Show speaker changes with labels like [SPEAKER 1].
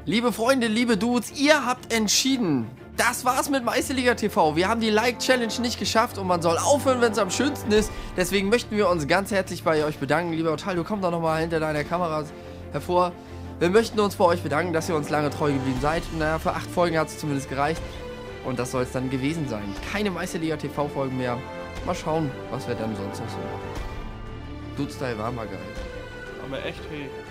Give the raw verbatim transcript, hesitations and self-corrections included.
[SPEAKER 1] Liebe Freunde, liebe Dudes, ihr habt entschieden. Das war's mit Meisterliga T V. Wir haben die Like-Challenge nicht geschafft und man soll aufhören, wenn es am schönsten ist. Deswegen möchten wir uns ganz herzlich bei euch bedanken. Lieber Otalio, komm doch nochmal hinter deiner Kamera hervor. Wir möchten uns bei euch bedanken, dass ihr uns lange treu geblieben seid. Naja, für acht Folgen hat es zumindest gereicht. Und das soll es dann gewesen sein. Keine Meisterliga T V-Folgen mehr. Mal schauen, was wir dann sonst noch so machen. Dude-Style war mal geil.
[SPEAKER 2] Aber echt, hey.